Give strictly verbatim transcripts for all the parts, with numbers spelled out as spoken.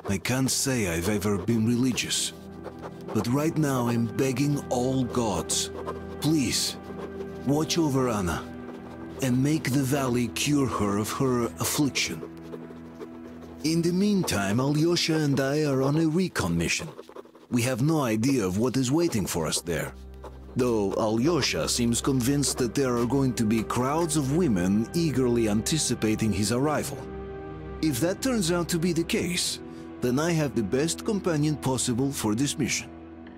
I can't say I've ever been religious. But right now I'm begging all gods, please, watch over Anna, and make the valley cure her of her affliction. In the meantime, Alyosha and I are on a recon mission. We have no idea of what is waiting for us there. Though Alyosha seems convinced that there are going to be crowds of women eagerly anticipating his arrival. If that turns out to be the case, then I have the best companion possible for this mission.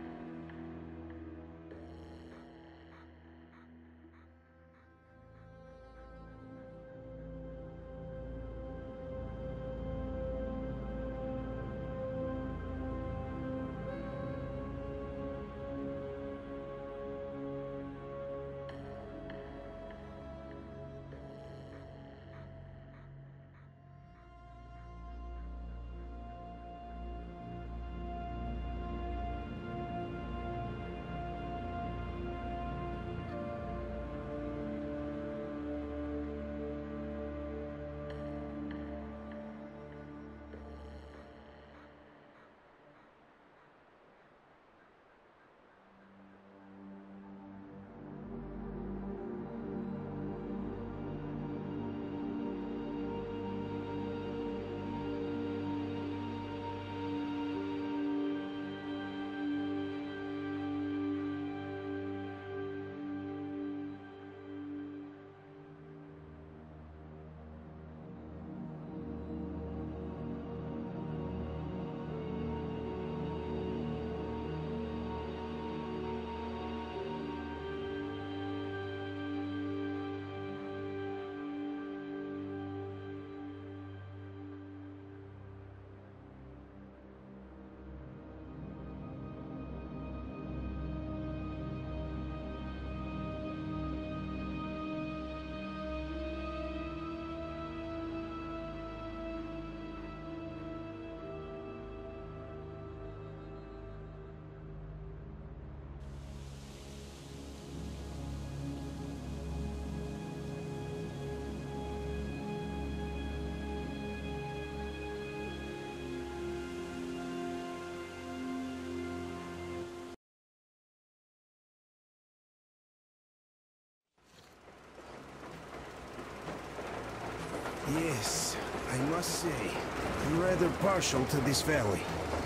Yes, I must say, I'm rather partial to this valley.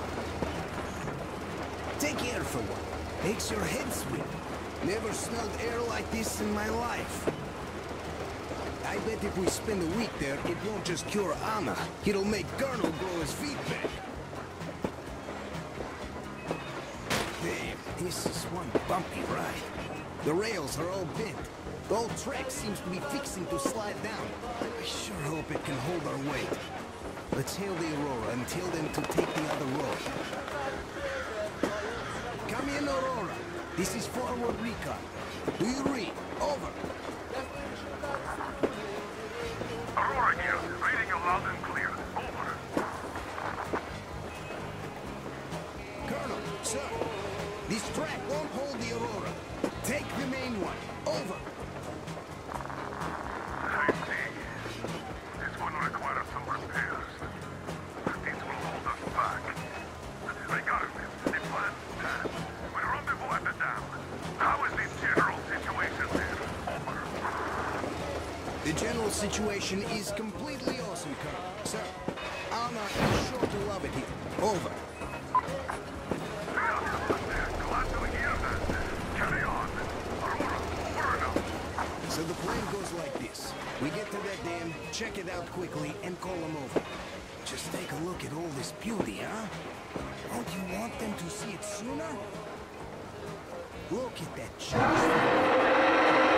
Take air for one. Makes your head swim. Never smelled air like this in my life. I bet if we spend a week there, it won't just cure Anna. It'll make Colonel grow his feet back. Damn, this is one bumpy ride. The rails are all bent. The whole track seems to be fixing to slide down. I sure hope it can hold our weight. Let's hail the Aurora and tell them to take the other road. Come in, Aurora. This is forward recon. Do you read? Over. Aurora here. Reading you loud and clear. Over. Colonel, sir. This track won't hold the Aurora. Take the main one. Over. I see. This one requires some repairs. These will hold us back. Regardless, the plan stands. We rendezvous at the dam. How is the general situation there? Over. The general situation is completely awesome, Colonel. Sir, Anna is sure to love it here. Over. Glad to hear that. Carry on. Aurora, over now. So the plan goes like this. We get to that dam, check it out quickly, and call them over. Just take a look at all this beauty, huh? Don't you want them to see it sooner? Look at that church.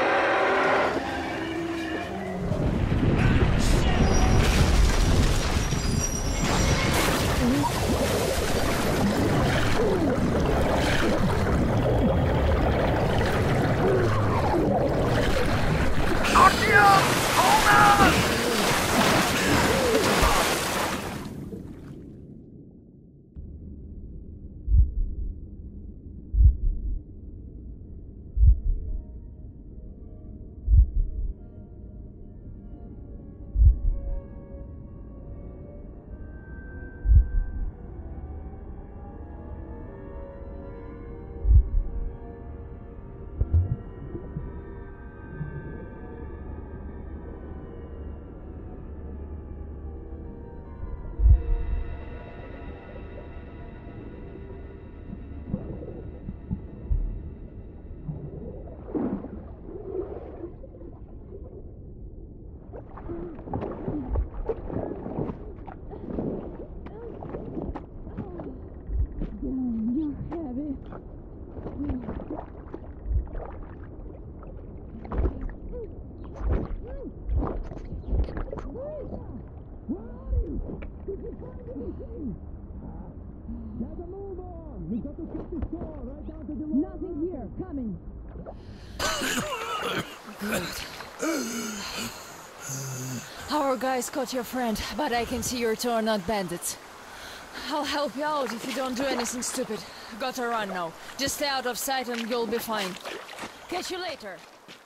coming. Our guys caught your friend, but I can see your two are not bandits. I'll help you out if you don't do anything stupid. Gotta run now. Just stay out of sight and you'll be fine. Catch you later.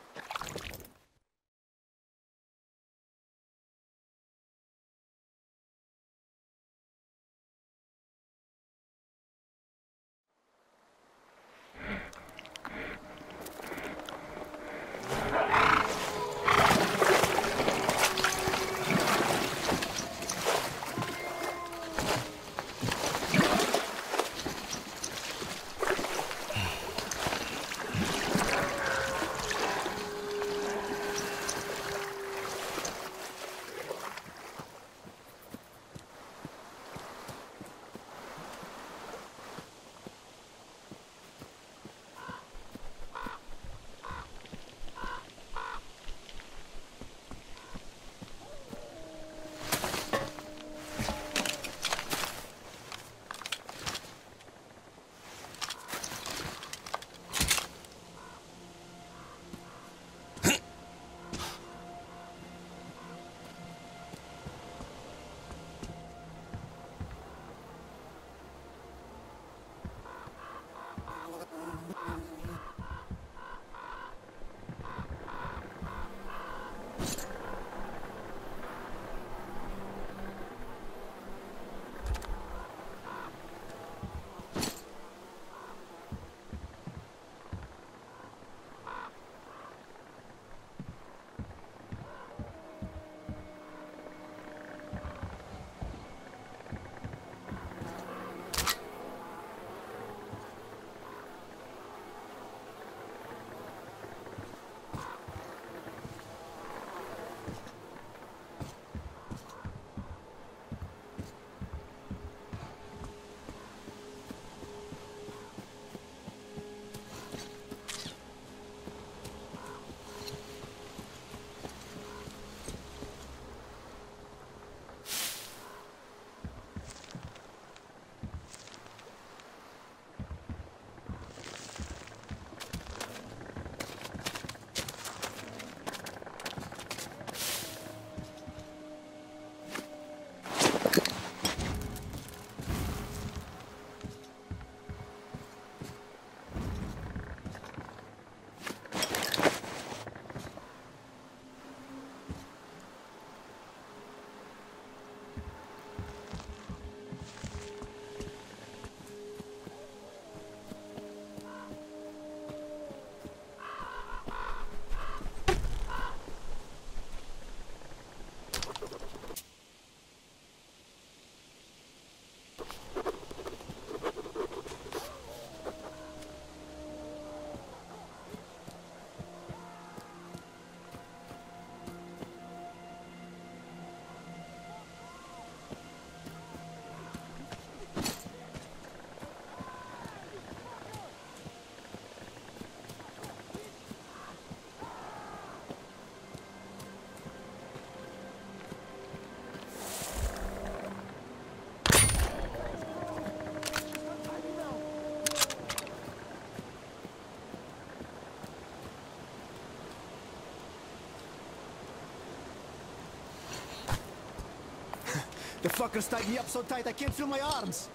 The fuckers tied me up so tight I can't feel my arms.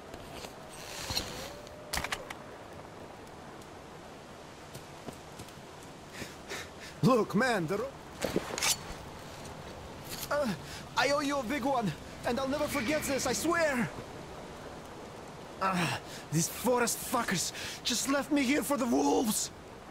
Look, man, the ro- uh, I owe you a big one, and I'll never forget this, I swear! Uh, these forest fuckers just left me here for the wolves!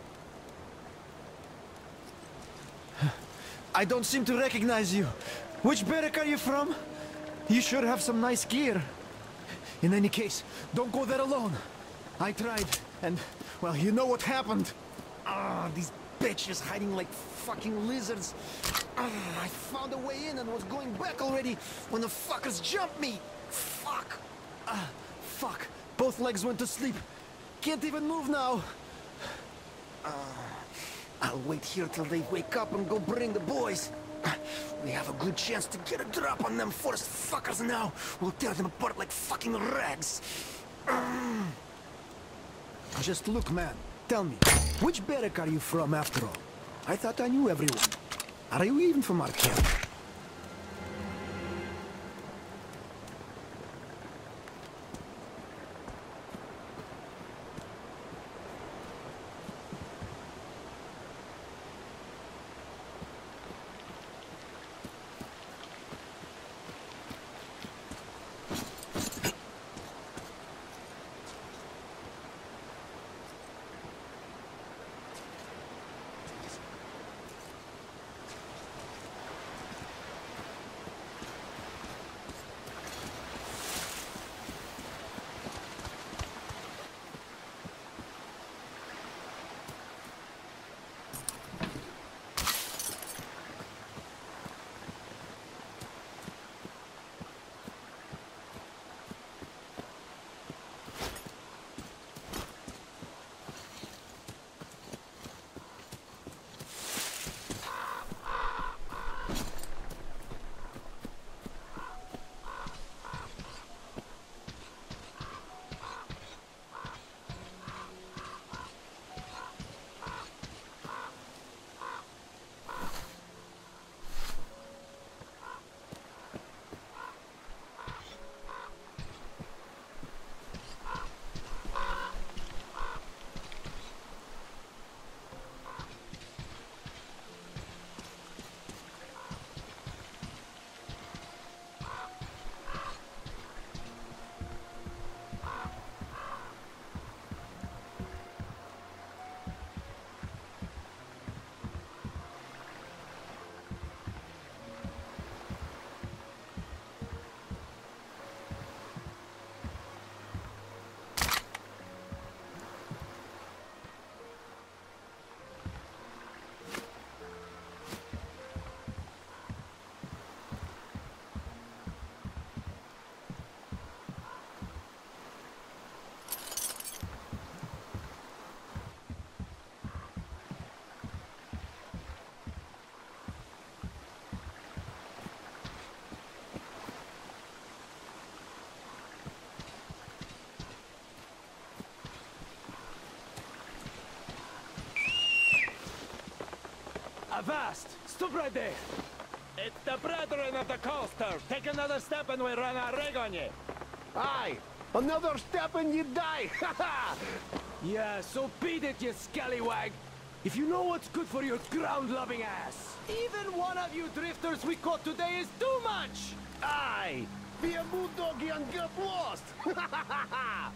I don't seem to recognize you. Which barrack are you from? You should have some nice gear. In any case, don't go there alone. I tried, and, well, you know what happened. Ah, these bitches hiding like fucking lizards. Ah, I found a way in and was going back already when the fuckers jumped me. Fuck. Ah, fuck. Both legs went to sleep. Can't even move now. Ah, I'll wait here till they wake up and go bring the boys. We have a good chance to get a drop on them forest fuckers now. We'll tear them apart like fucking rags. Mm. Just look, man. tell me, which barrack are you from after all? I thought I knew everyone. Are you even from our camp? Avast! Stop right there! It's the brethren of the coaster! Take another step and we run our rig on you! Aye! Another step and you die! Ha ha! Yeah, so beat it, you scallywag! If you know what's good for your ground-loving ass! Even one of you drifters we caught today is too much! Aye! Be a bulldoggy and get lost! Ha ha ha ha!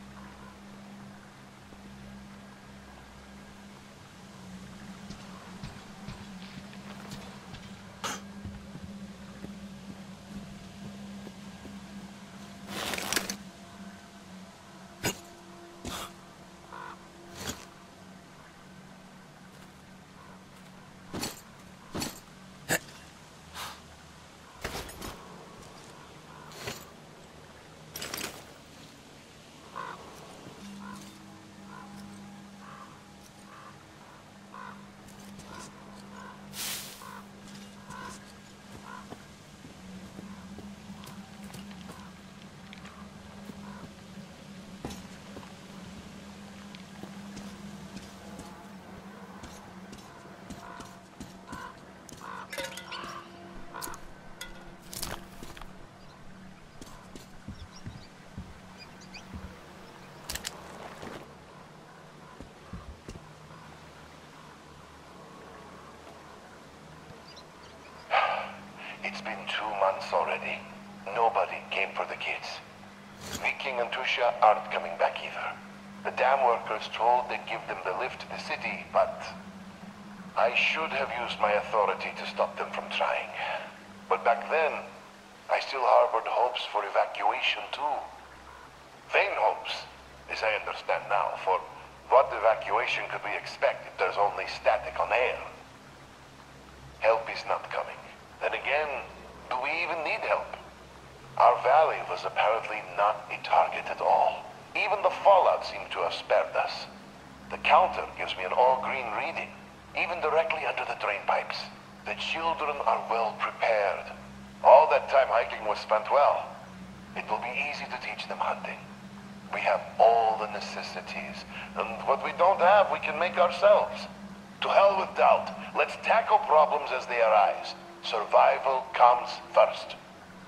It's been two months already. Nobody came for the kids. Viking and Tusha aren't coming back either. The dam workers told they'd give them the lift to the city, but I should have used my authority to stop them from trying. But back then, I still harbored hopes for evacuation too. Vain hopes, as I understand now, for what evacuation could we expect if there's only static on air? Help is not coming. Then again, do we even need help? Our valley was apparently not a target at all. Even the fallout seemed to have spared us. The counter gives me an all-green reading, even directly under the drain pipes. The children are well prepared. All that time hiking was spent well. It will be easy to teach them hunting. We have all the necessities, and what we don't have, we we can make ourselves. To hell with doubt. Let's tackle problems as they arise. Survival comes first.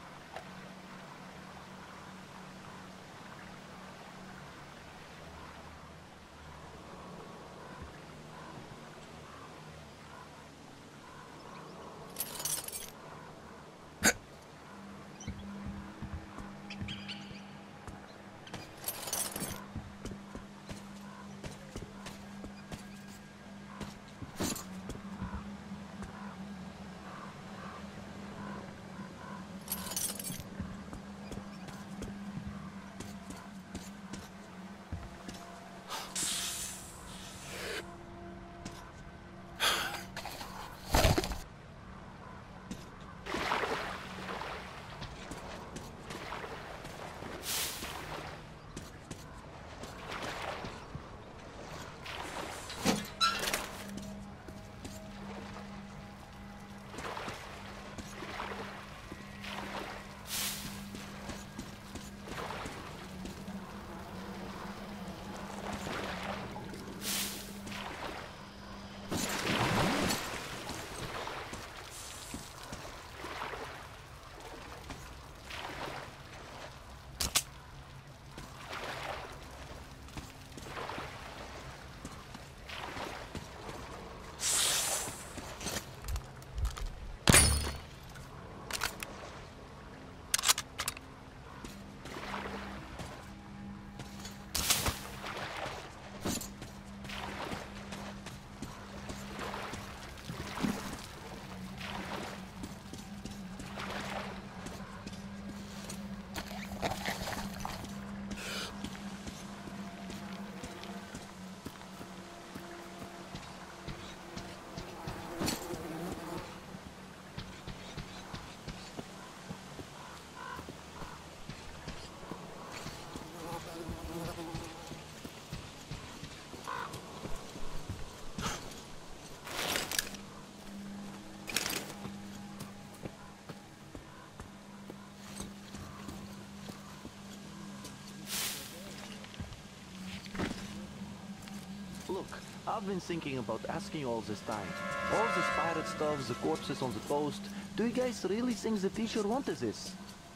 Look, I've been thinking about asking all this time. All this pirate stuff, the corpses on the coast. Do you guys really think the teacher wanted this?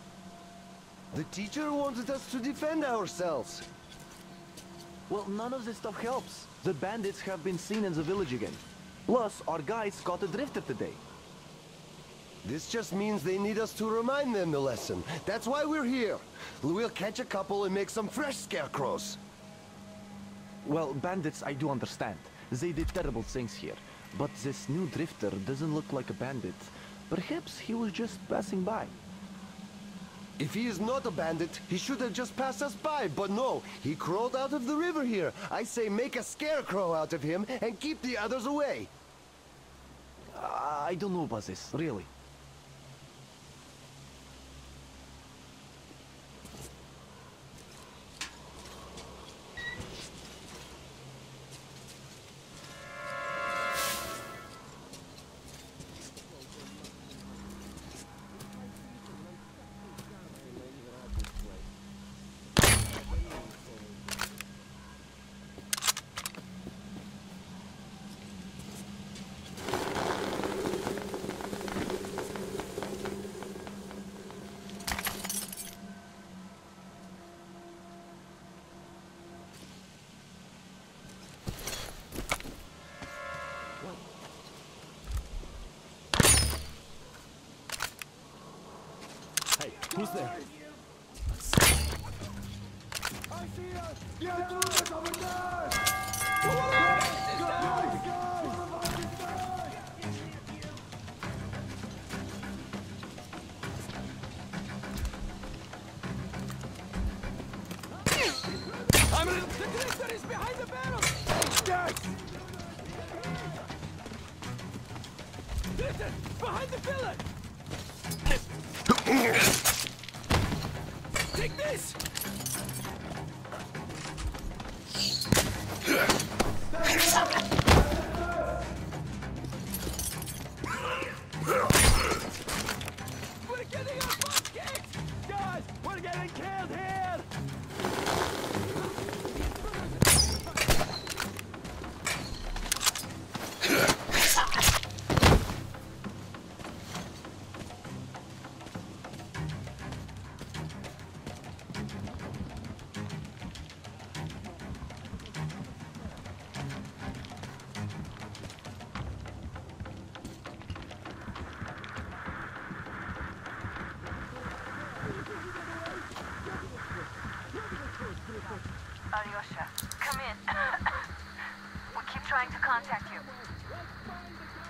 The teacher wanted us to defend ourselves. Well, none of this stuff helps. The bandits have been seen in the village again. Plus, our guys caught a drifter today. This just means they need us to remind them the lesson. That's why we're here. We'll catch a couple and make some fresh scarecrows. Well, bandits, I do understand. They did terrible things here. But this new drifter doesn't look like a bandit. Perhaps he was just passing by. If he is not a bandit, he should have just passed us by, but no, he crawled out of the river here. I say make a scarecrow out of him and keep the others away. Uh, I don't know about this, really. Who's there? I see us! Get to it over there! Guys, I'm in the drifter is behind the barrel! Yes! Drifter! Behind the pillar! Take this! We're getting our butt kicked! Guys, we're getting killed here! trying to contact you.